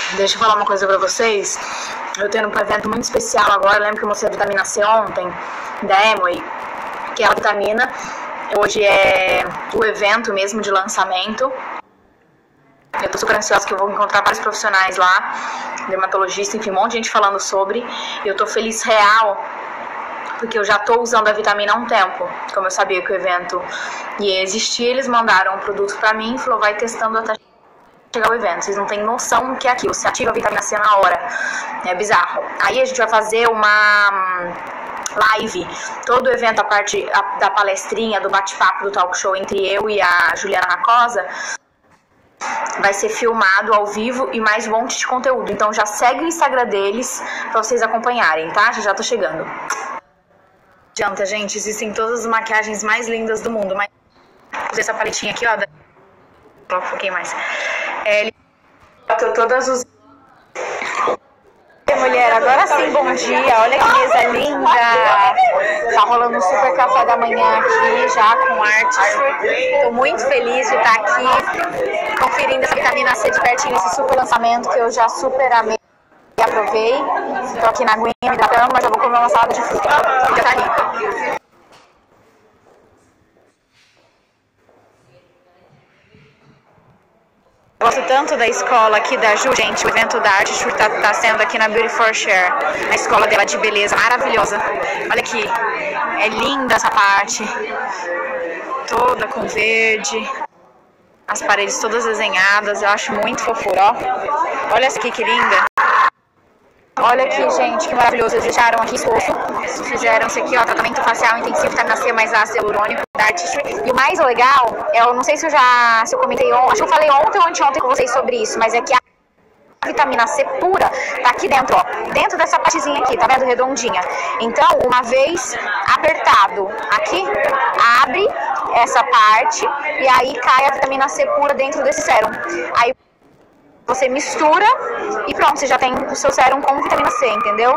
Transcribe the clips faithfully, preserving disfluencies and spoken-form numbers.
Deixa eu falar uma coisa pra vocês. Eu tenho um evento muito especial agora. Eu lembro que eu mostrei a vitamina C ontem, da Amway, que é a vitamina. Hoje é o evento mesmo de lançamento. Eu tô super ansiosa que eu vou encontrar vários profissionais lá, dermatologista, enfim, um monte de gente falando sobre. E eu tô feliz real, porque eu já tô usando a vitamina há um tempo. Como eu sabia que o evento ia existir, eles mandaram um produto pra mim e falou, vai testando até chegar o evento. Vocês não têm noção do que é aquilo. Você ativa a vitamina C na hora. É bizarro. Aí a gente vai fazer uma live, todo o evento, a parte da palestrinha, do bate-papo, do talk show entre eu e a Juliana Racosa, vai ser filmado ao vivo e mais um monte de conteúdo. Então já segue o Instagram deles pra vocês acompanharem, tá? Já já tô chegando. Não adianta, gente, existem todas as maquiagens mais lindas do mundo, mas usei essa paletinha aqui, ó, da... um pouquinho mais. É, ele botou todas os... Mulher, agora sim, bom dia, olha que mesa linda, tá rolando um super café da manhã aqui, já com arte, tô muito feliz de estar aqui, conferindo essa vitamina C de pertinho, esse super lançamento que eu já super amei e aprovei, tô aqui na aguinha me hidratando, mas já vou comer uma salada de fruta, já tá rica. Eu gosto tanto da escola aqui da Ju, gente, o evento da Arte tá, tá sendo aqui na Beauty for Share, a escola dela de beleza, maravilhosa. Olha aqui, é linda essa parte, toda com verde, as paredes todas desenhadas, eu acho muito fofura, ó. Olha essa aqui que linda. Olha aqui, gente, que maravilhoso. Eles deixaram aqui esforço, fizeram isso aqui, ó, tratamento facial intensivo, vitamina C mais ácido hialurônico da Artistry. E o mais legal, eu não sei se eu já, se eu comentei ontem, acho que eu falei ontem ou anteontem com vocês sobre isso, mas é que a vitamina C pura tá aqui dentro, ó, dentro dessa partezinha aqui, tá vendo, redondinha. Então, uma vez apertado aqui, abre essa parte e aí cai a vitamina C pura dentro desse sérum. Aí você mistura e pronto, você já tem o seu sérum com vitamina C, entendeu?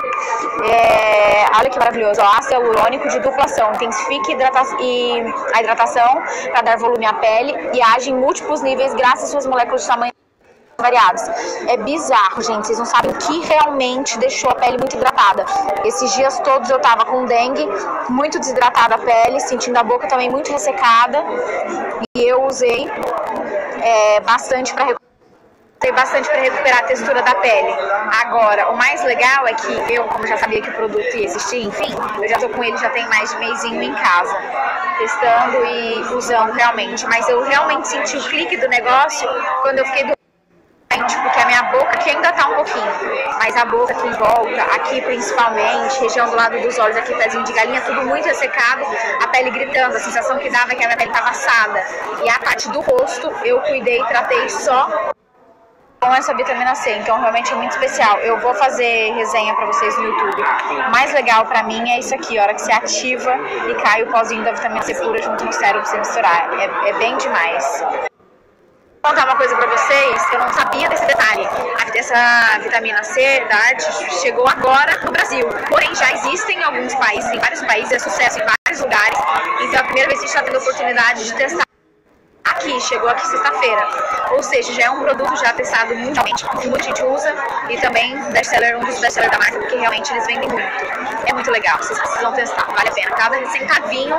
É, olha que maravilhoso, ó, ácido hialurônico de dupla ação, intensifica hidrata e a hidratação para dar volume à pele e age em múltiplos níveis graças às suas moléculas de tamanho variados. É bizarro, gente, vocês não sabem o que realmente deixou a pele muito hidratada. Esses dias todos eu tava com dengue, muito desidratada a pele, sentindo a boca também muito ressecada e eu usei é, bastante para recuperar bastante para recuperar a textura da pele. Agora, o mais legal é que eu, como já sabia que o produto ia existir, enfim, eu já tô com ele já tem mais de mêsinho em casa, testando e usando realmente. Mas eu realmente senti o clique do negócio quando eu fiquei doente, porque a minha boca aqui ainda tá um pouquinho, mas a boca aqui em volta, aqui principalmente, região do lado dos olhos, aqui pezinho de galinha, tudo muito ressecado, a pele gritando, a sensação que dava é que a minha pele tava assada. E a parte do rosto, eu cuidei e tratei só com essa vitamina C, então realmente é muito especial. Eu vou fazer resenha pra vocês no YouTube. O mais legal pra mim é isso aqui, a hora que você ativa e cai o pozinho da vitamina C pura junto no sérum pra você misturar. É, é bem demais. Vou contar uma coisa pra vocês, que eu não sabia desse detalhe. Essa vitamina C da Arte chegou agora no Brasil, porém já existem em alguns países, em vários países, é sucesso em vários lugares, então é a primeira vez que a gente está tendo a oportunidade de testar. Aqui, chegou aqui sexta-feira, ou seja, já é um produto já testado mundialmente, que muita gente usa e também best-seller, um dos best-sellers da marca, porque realmente eles vendem muito. É muito legal, vocês precisam testar, vale a pena, cada centavinho,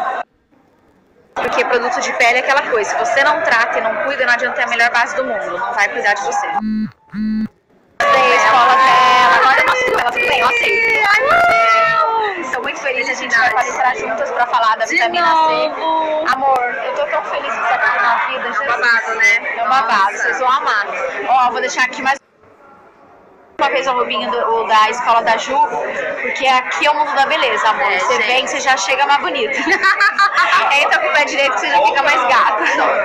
porque produto de pele é aquela coisa, se você não trata e não cuida, não adianta ter a melhor base do mundo, não vai cuidar de você. Sei a escola dela, agora eu não ela tudo bem, eu aceito. Estou muito feliz, a gente vai palestrar juntas pra falar da vitamina C. Amor, eu tô tão feliz que você tá aqui na vida. É um babado, né? É um babado, vocês vão amar. Ó, vou deixar aqui mais uma vez a roupinha do, da escola da Ju, porque aqui é o mundo da beleza, amor. É, você gente. Vem, você já chega mais bonita. Entra com o pé direito que você já fica mais gata.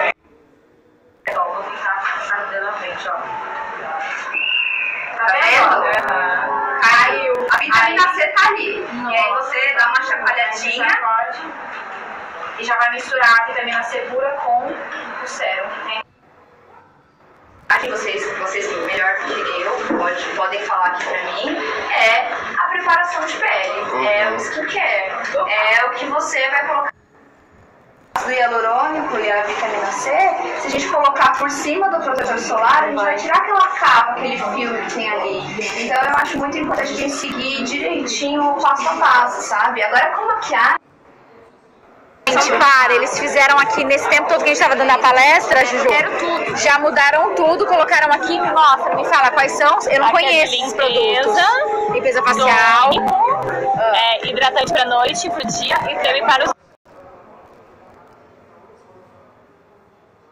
Tá vendo? Caiu. A vitamina C tá ali. Não. E aí você dá uma chacoalhadinha e já vai misturar a vitamina C pura com o sérum que tem. Aqui vocês, vocês melhor do que eu, pode, podem falar aqui pra mim, é a preparação de pele, uhum. É o skincare, é o que você vai colocar do hialurônico e a vitamina C, se a gente colocar por cima do protetor solar, a gente vai tirar aquela capa, aquele filtro que tem ali. Então eu acho muito importante a gente seguir direitinho o passo a passo, sabe? Agora com maquiagem... Gente, para, eles fizeram aqui, nesse tempo todo que a gente estava dando a palestra, Juju, já mudaram tudo, colocaram aqui, me mostra, me fala quais são, eu não aqui conheço é de esses limpeza, produtos. Limpeza facial, é, hidratante para noite, pro dia e creme para os...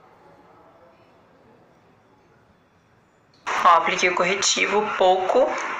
Ó, apliquei o corretivo pouco